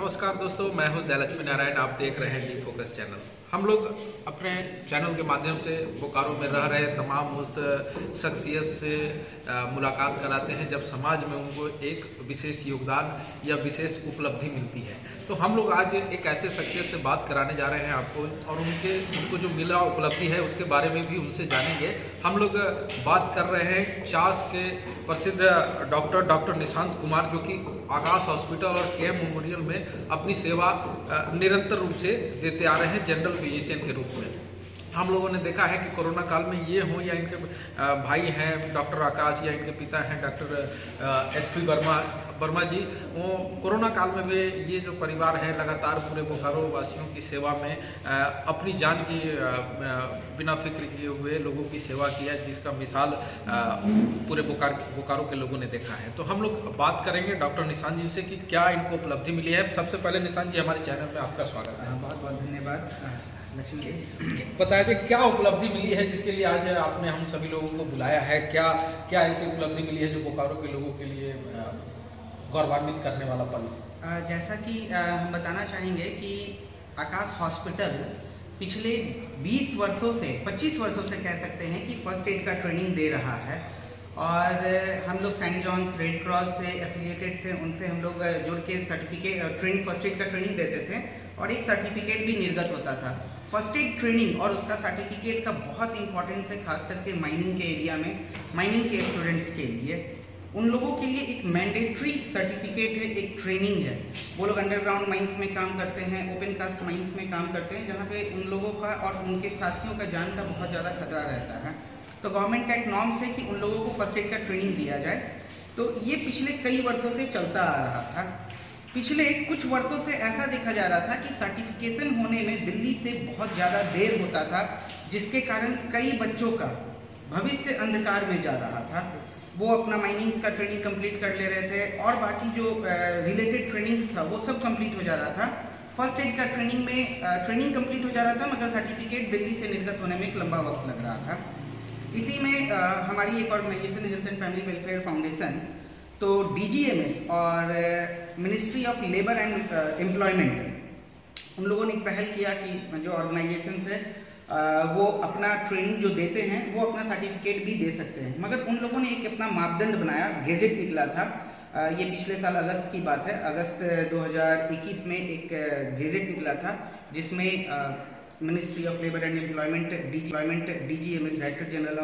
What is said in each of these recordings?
नमस्कार दोस्तों, मैं हूं जयलक्ष्मी नारायण। आप देख रहे हैं डी फोकस चैनल। हम लोग अपने चैनल के माध्यम से बोकारो में रह रहे तमाम उस शख्सियत से मुलाकात कराते हैं जब समाज में उनको एक विशेष योगदान या विशेष उपलब्धि मिलती है। तो हम लोग आज एक ऐसे शख्सियत से बात कराने जा रहे हैं आपको, और उनको जो मिला उपलब्धि है उसके बारे में भी उनसे जानेंगे। हम लोग बात कर रहे हैं चास के प्रसिद्ध डॉक्टर निशांत कुमार, जो कि आकाश हॉस्पिटल और केएम मेमोरियल में अपनी सेवा निरंतर रूप से देते आ रहे हैं जनरल फिजिशियन के रूप में। हम लोगों ने देखा है कि कोरोना काल में ये हों या इनके भाई हैं डॉक्टर आकाश या इनके पिता हैं डॉक्टर एसपी वर्मा जी, वो कोरोना काल में भी ये जो परिवार है लगातार पूरे बोकारो वासियों की सेवा में अपनी जान की बिना फिक्र किए हुए लोगों की सेवा किया, जिसका मिसाल पूरे बोकारो के लोगों ने देखा है। तो हम लोग बात करेंगे डॉक्टर निशांत जी से कि क्या इनको उपलब्धि मिली है। सबसे पहले निशांत जी, हमारे चैनल में आपका स्वागत है। बहुत बहुत धन्यवाद लक्ष्मी जी। बताइए क्या उपलब्धि मिली है जिसके लिए आज आपने हम सभी लोगों को बुलाया है। क्या क्या ऐसी उपलब्धि मिली है जो बोकारो के लोगों के लिए गौरवान्वित करने वाला पल? जैसा कि हम बताना चाहेंगे कि आकाश हॉस्पिटल पिछले 20 वर्षों से 25 वर्षों से कह सकते हैं कि फर्स्ट एड का ट्रेनिंग दे रहा है। और हम लोग सेंट जॉन्स रेड क्रॉस से एफिलिएटेड थे, उनसे हम लोग जुड़ के सर्टिफिकेट फर्स्ट एड का ट्रेनिंग देते थे और एक सर्टिफिकेट भी निर्गत होता था। फर्स्ट एड ट्रेनिंग और उसका सर्टिफिकेट का बहुत इंपॉर्टेंस है, खास करके माइनिंग के एरिया में, माइनिंग के स्टूडेंट्स के लिए। उन लोगों के लिए एक मैंडेटरी सर्टिफिकेट है, एक ट्रेनिंग है। वो लोग अंडरग्राउंड माइंस में काम करते हैं, ओपन कास्ट माइंस में काम करते हैं, जहाँ पे उन लोगों का और उनके साथियों का जान का बहुत ज़्यादा खतरा रहता है। तो गवर्नमेंट का एक नॉर्म्स है कि उन लोगों को फर्स्ट एड का ट्रेनिंग दिया जाए। तो ये पिछले कई वर्षों से चलता आ रहा था। पिछले कुछ वर्षों से ऐसा देखा जा रहा था कि सर्टिफिकेशन होने में दिल्ली से बहुत ज़्यादा देर होता था, जिसके कारण कई बच्चों का भविष्य अंधकार में जा रहा था। वो अपना माइनिंग का ट्रेनिंग कंप्लीट कर ले रहे थे और बाकी जो रिलेटेड ट्रेनिंग्स था वो सब कंप्लीट हो जा रहा था। फर्स्ट एड का ट्रेनिंग कंप्लीट हो जा रहा था, मगर सर्टिफिकेट दिल्ली से निर्गत होने में एक लंबा वक्त लग रहा था। इसी में हमारी एक organisation health and family welfare foundation, तो DGMS और ministry of labour and employment, उन लोगों ने एक पहल किया कि जो ऑर्गेनाइजेशन है वो अपना ट्रेनिंग जो देते हैं वो अपना सर्टिफिकेट भी दे सकते हैं। मगर उन लोगों ने एक अपना मापदंड बनाया, गेजेट निकला था। ये पिछले साल अगस्त की बात है, अगस्त 2021 में एक गेजेट निकला था जिसमें ministry of labour and employment DGMS director general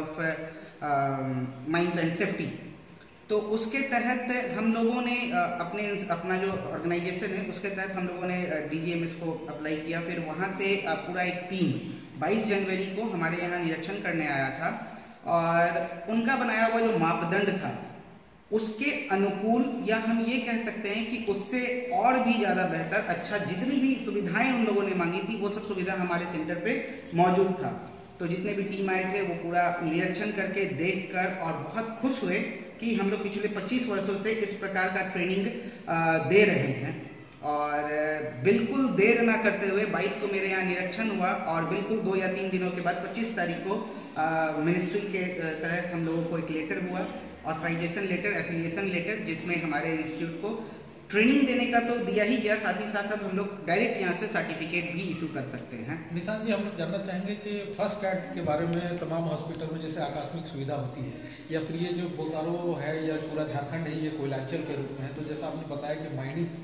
of mines and safety, तो उसके तहत हम लोगों ने अपना जो ऑर्गेनाइजेशन है उसके तहत हम लोगों ने DGMS को अप्लाई किया। फिर वहाँ से पूरा एक टीम 22 जनवरी को हमारे यहाँ निरीक्षण करने आया था और उनका बनाया हुआ जो मापदंड था उसके अनुकूल, या हम ये कह सकते हैं कि उससे और भी ज़्यादा बेहतर, अच्छा, जितनी भी सुविधाएं उन लोगों ने मांगी थी वो सब सुविधा हमारे सेंटर पे मौजूद था। तो जितने भी टीम आए थे वो पूरा निरीक्षण करके देखकर और बहुत खुश हुए कि हम लोग पिछले 25 वर्षों से इस प्रकार का ट्रेनिंग दे रहे हैं। और बिल्कुल देर ना करते हुए 22 को मेरे यहाँ निरीक्षण हुआ और बिल्कुल 2 या 3 दिनों के बाद 25 तारीख को मिनिस्ट्री के तहत हम लोगों को एक लेटर हुआ, ऑथराइजेशन लेटर, एफिलिएशन लेटर, जिसमें हमारे इंस्टीट्यूट को ट्रेनिंग देने का तो दिया ही गया, साथ ही साथ अब हम लोग डायरेक्ट यहाँ से सर्टिफिकेट भी इशू कर सकते हैं। निशांत जी, हम जानना चाहेंगे कि फर्स्ट एड के बारे में तमाम हॉस्पिटल में जैसे आकस्मिक सुविधा होती है, या फिर ये जो बोकारो है या पूरा झारखंड है ये कोयलांचल के रूप में है, तो जैसा आपने बताया कि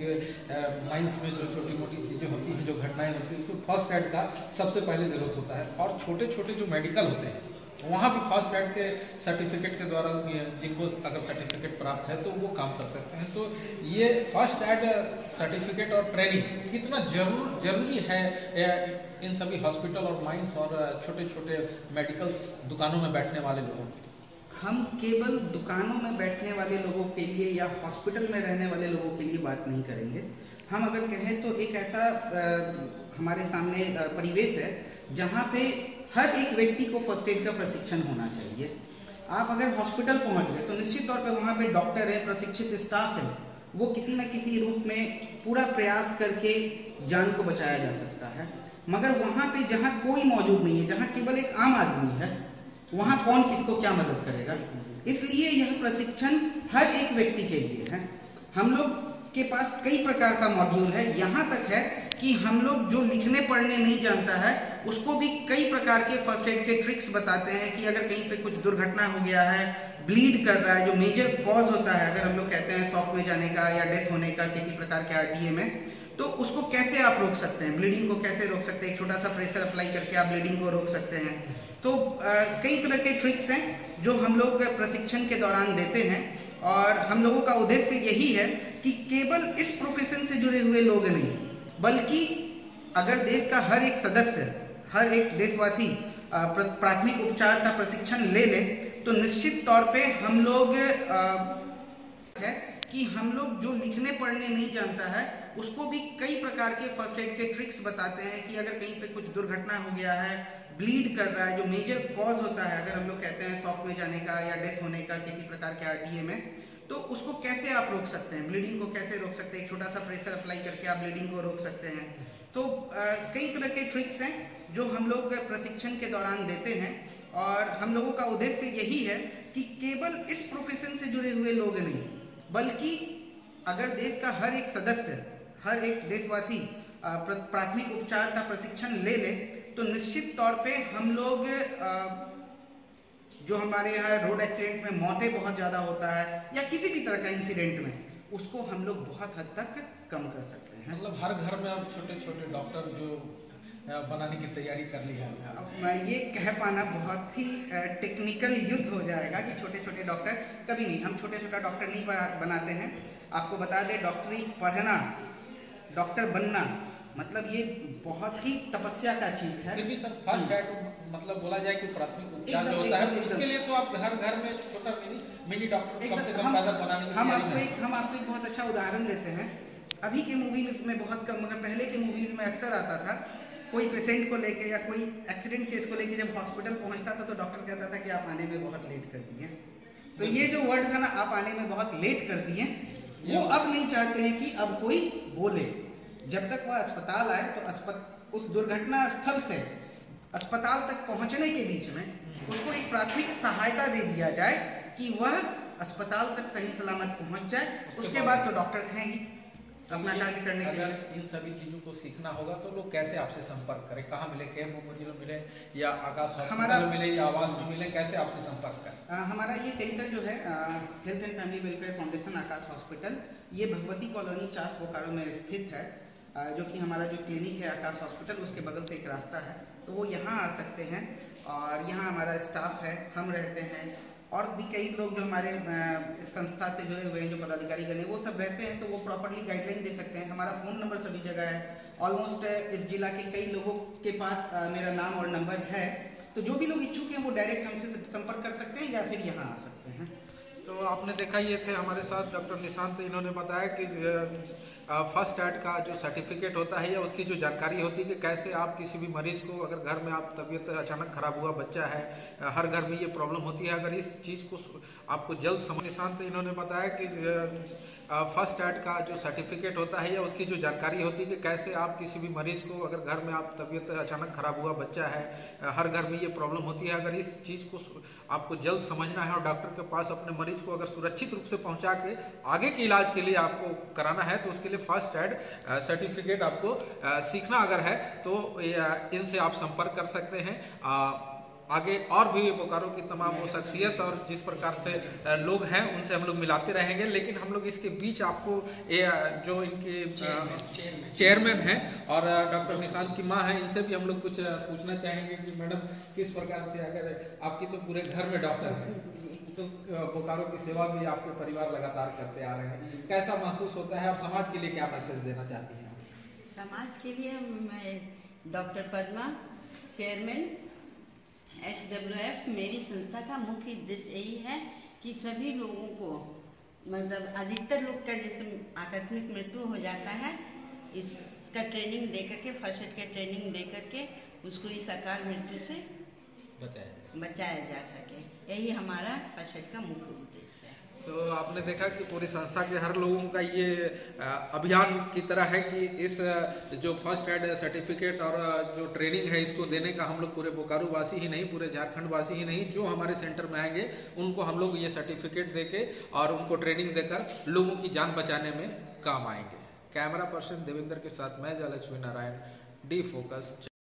माइंस में जो छोटी मोटी चीज़ें होती हैं, जो घटनाएं होती हैं, उसमें फर्स्ट एड का सबसे पहले जरूरत होता है। और छोटे छोटे जो मेडिकल होते हैं वहाँ भी फर्स्ट एड के सर्टिफिकेट के द्वारा जिनको अगर सर्टिफिकेट प्राप्त है तो वो काम कर सकते हैं। तो ये फर्स्ट एड सर्टिफिकेट और ट्रेनिंग कितना जरूरी है इन सभी हॉस्पिटल और माइंस और छोटे छोटे मेडिकल्स दुकानों में बैठने वाले लोगों के? हम केवल दुकानों में बैठने वाले लोगों के लिए या हॉस्पिटल में रहने वाले लोगों के लिए बात नहीं करेंगे। हम अगर कहें तो एक ऐसा हमारे सामने परिवेश है जहाँ पे हर एक व्यक्ति को फर्स्ट एड का प्रशिक्षण होना चाहिए। आप अगर हॉस्पिटल पहुँच गए तो निश्चित तौर पे वहाँ पे डॉक्टर है, प्रशिक्षित स्टाफ है, वो किसी न किसी रूप में पूरा प्रयास करके जान को बचाया जा सकता है। मगर वहाँ पे जहाँ कोई मौजूद नहीं है, जहाँ केवल एक आम आदमी है, वहाँ कौन किसको क्या मदद करेगा। इसलिए यह प्रशिक्षण हर एक व्यक्ति के लिए है। हम लोग के पास कई प्रकार का मॉड्यूल है। यहाँ तक है कि हम लोग जो लिखने पढ़ने नहीं जानता है उसको भी कई प्रकार के फर्स्ट एड के ट्रिक्स बताते हैं कि अगर कहीं पे कुछ दुर्घटना हो गया है, ब्लीड कर रहा है, जो मेजर कॉज होता है, अगर हम लोग कहते हैं शॉक में जाने का या डेथ होने का किसी प्रकार के आरटीए में, तो उसको कैसे आप रोक सकते हैं, ब्लीडिंग को कैसे रोक सकते हैं, एक छोटा सा प्रेशर अप्लाई करके आप ब्लीडिंग को रोक सकते हैं। तो कई तरह के ट्रिक्स हैं जो हम लोग प्रशिक्षण के दौरान देते हैं और हम लोगों का उद्देश्य यही है कि केवल इस प्रोफेशन से जुड़े हुए लोग नहीं, बल्कि अगर देश का हर एक सदस्य, हर एक देशवासी प्राथमिक उपचार का प्रशिक्षण ले ले तो निश्चित तौर पे हम लोग है कि हम लोग जो लिखने पढ़ने नहीं जानता है उसको भी कई प्रकार के फर्स्ट एड के ट्रिक्स बताते हैं कि अगर कहीं पे कुछ दुर्घटना हो गया है, ब्लीड कर रहा है, जो मेजर कॉज होता है, अगर हम लोग कहते हैं शॉक में जाने का या डेथ होने का किसी प्रकार के आरटीए में, तो उसको कैसे आप रोक सकते हैं, ब्लीडिंग को कैसे रोक सकते हैं, एक छोटा सा प्रेशर अप्लाई करके आप ब्लीडिंग को रोक सकते हैं। तो कई तरह के ट्रिक्स हैं जो हम लोग प्रशिक्षण के दौरान देते हैं और हम लोगों का उद्देश्य यही है कि केवल इस प्रोफेशन से जुड़े हुए लोग नहीं, बल्कि अगर देश का हर एक सदस्य, हर एक देशवासी प्राथमिक उपचार का प्रशिक्षण ले ले तो निश्चित तौर पे हम लोग जो हमारे यहाँ रोड एक्सीडेंट में मौतें बहुत ज़्यादा होता है या किसी भी तरह का इंसिडेंट में, उसको हम लोग बहुत हद तक कम कर सकते हैं। मतलब हर घर में अब छोटे छोटे डॉक्टर जो बनाने की तैयारी कर ली है। मैं ये कह पाना बहुत ही टेक्निकल युद्ध हो जाएगा कि छोटे छोटे डॉक्टर, कभी नहीं, हम छोटे छोटा डॉक्टर नहीं बनाते हैं। आपको बता दें, डॉक्टरी पढ़ना, डॉक्टर बनना मतलब ये बहुत ही तपस्या का चीज है। फिर भी सर फर्स्ट एड मतलब बोला जाए कि प्राथमिक उपचार जो होता है उसके लिए तो आप हर घर में छोटा मिनी डॉक्टर कम से कम बनाने की हम आपको एक बहुत अच्छा उदाहरण देते हैं। अभी के मूवी में बहुत कम, मगर पहले के मूवीज में अक्सर आता था, कोई पेशेंट को लेके या कोई एक्सीडेंट केस को लेके जब हॉस्पिटल पहुंचता था तो डॉक्टर कहता था कि आप आने में बहुत लेट कर दिए। तो ये जो वर्ड था ना, आप आने में बहुत लेट कर दिए, वो अब नहीं चाहते हैं कि अब कोई बोले। जब तक वह अस्पताल आए तो उस दुर्घटना स्थल से अस्पताल तक पहुंचने के बीच में उसको एक प्राथमिक सहायता दे दिया जाए कि वह अस्पताल तक सही सलामत पहुंच जाए। उसके बाद तो डॉक्टर्स हैं ही अपना कार्य करने के लिए। इन सभी चीजों को सीखना होगा तो लोग कैसे आपसे संपर्क करें, कहाँ मिले, केयर मोबाइल मिले या आकाश हॉस्पिटल में मिले या आवास में मिले, कैसे आपसे संपर्क करें? हमारा ये सेंटर जो है health and family welfare foundation Akash hospital, ये भगवती कॉलोनी चास बोकारो में स्थित है। जो कि हमारा जो क्लिनिक है आकाश हॉस्पिटल, उसके बगल से एक रास्ता है, तो वो यहाँ आ सकते हैं। और यहाँ हमारा स्टाफ है, हम रहते हैं और भी कई लोग जो हमारे संस्था से जुड़े हुए हैं, जो पदाधिकारी गण वो सब रहते हैं, तो वो प्रॉपर्ली गाइडलाइन दे सकते हैं। हमारा फ़ोन नंबर सभी जगह है, ऑलमोस्ट इस जिला के कई लोगों के पास मेरा नाम और नंबर है, तो जो भी लोग इच्छुक हैं वो डायरेक्ट हमसे संपर्क कर सकते हैं या फिर यहाँ आ सकते हैं। तो आपने देखा, ये थे हमारे साथ डॉक्टर निशांत। इन्होंने बताया कि फर्स्ट एड का जो सर्टिफिकेट होता है या उसकी जो जानकारी होती है कि कैसे आप किसी भी मरीज को, अगर घर में आप तबीयत अचानक खराब हुआ, बच्चा है, हर घर में ये प्रॉब्लम होती है, अगर इस चीज़ को आपको जल्द समझ। निशांत इन्होंने बताया कि फर्स्ट एड का जो सर्टिफिकेट होता है या उसकी जो जानकारी होती है कि कैसे आप किसी भी मरीज को, अगर घर में आप तबीयत अचानक खराब हुआ, बच्चा है, हर घर में ये प्रॉब्लम होती है, अगर इस चीज़ को आपको जल्द समझना है और डॉक्टर के पास अपने मरीज को अगर सुरक्षित रूप से पहुंचा के आगे के इलाज के लिए आपको कराना है, तो उसके लिए फर्स्ट एड सर्टिफिकेट आपको सीखना अगर है तो इनसे आप संपर्क कर सकते हैं। आगे और भी बोकारो की तमाम वो शख्सियत और जिस प्रकार से लोग हैं उनसे हम लोग मिलाते रहेंगे, लेकिन हम लोग इसके बीच आपको जो इनके चेयरमैन हैं और डॉक्टर निशांत की माँ हैं, इनसे भी हम लोग कुछ पूछना चाहेंगे कि मैडम किस प्रकार से, अगर आपकी तो पूरे घर में डॉक्टर हैं, तो बोकारो की सेवा भी आपके परिवार लगातार करते आ रहे हैं, कैसा महसूस होता है और समाज के लिए क्या मैसेज देना चाहती हैं? समाज के लिए मैं डॉक्टर पद्मा, चेयरमैन SWF, मेरी संस्था का मुख्य उद्देश्य यही है कि सभी लोगों को, मतलब अधिकतर लोग का जैसे आकस्मिक मृत्यु हो जाता है, इसका ट्रेनिंग दे करके, फर्स्ट एड का ट्रेनिंग दे करके उसको इस अकाल मृत्यु से बचाया जा सके, यही हमारा फर्स्ट एड का मुख्य उद्देश्य है। तो आपने देखा कि पूरी संस्था के हर लोगों का ये अभियान की तरह है कि इस जो फर्स्ट एड सर्टिफिकेट और जो ट्रेनिंग है इसको देने का हम लोग पूरे बोकारो वासी ही नहीं, पूरे झारखंड वासी ही नहीं, जो हमारे सेंटर में आएंगे उनको हम लोग ये सर्टिफिकेट देके और उनको ट्रेनिंग देकर लोगों की जान बचाने में काम आएंगे। कैमरा पर्सन देवेंद्र के साथ मैं जयलक्ष्मी नारायण, डी फोकस।